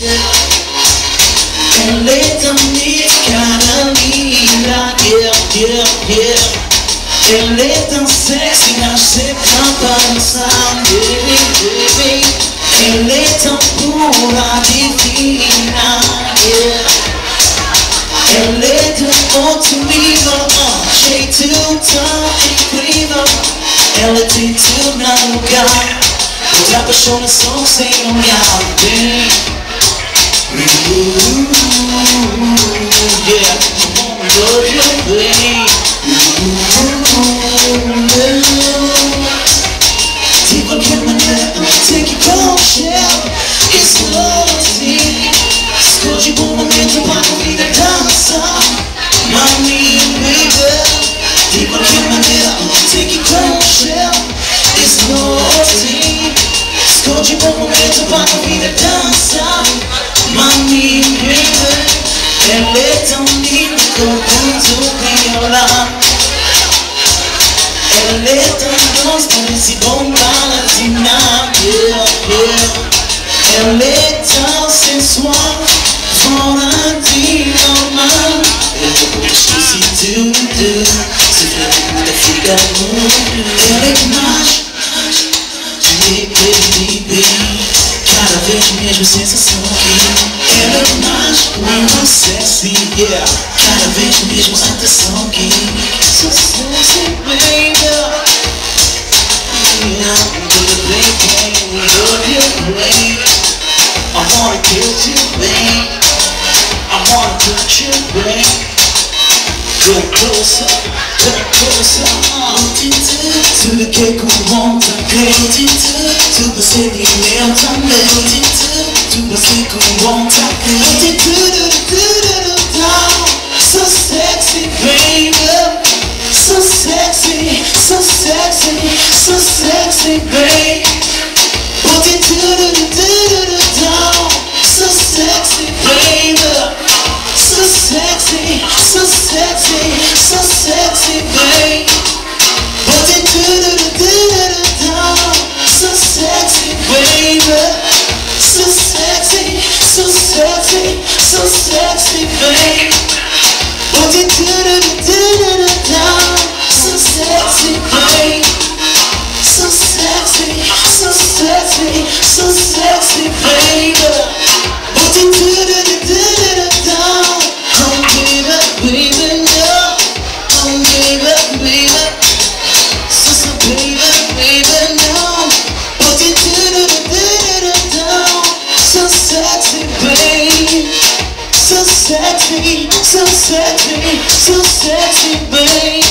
En letra mexicana linda, yeah. En letra sexy, acepta para sangre, baby. En letra pura, divina, yeah. En letra optimista, shake to top, incrível. Ela tem tudo no lugar. Olhar pra show na som sem olhar bem. Yeah, I wanna love you, babe. De qualquer maneira, take it go, shell. It's loyalty. Escolhe bom momento pra vida dançar. Mami, baby. De qualquer maneira, take it go, shell. It's loyalty. Escolhe bom momento pra vida dançar. Mami, baby. Ela é tão linda como tanto violar. Ela é tão doce, parece bomba latina, yeah. Ela é tão sensual, fora de normal. Ela gosta de tudo, se pergunta fica mudo. Ela é demais, baby. Cada vez mesmo sensação que ela é demais, muito sexy, yeah. Cada vez mesmo atenção que so sexy, baby. Yeah, baby, love you, baby. I wanna kiss you, baby. I wanna touch you, baby. Go closer, tudo que conta, tu você me meu também, tu você conta, so sexy, baby, so sexy, so sexy, so sexy, baby, put it down, so sexy, baby. So sexy, so sexy, so sexy, babe. Put it down. So sexy, baby. So sexy, so sexy, so sexy, babe. Put it down. So sexy, babe. So sexy, so sexy, so sexy, baby. Put it down. Oh baby, no. Oh baby, so baby, no. Put it down. So sexy, babe. So sexy, so sexy, so sexy, babe.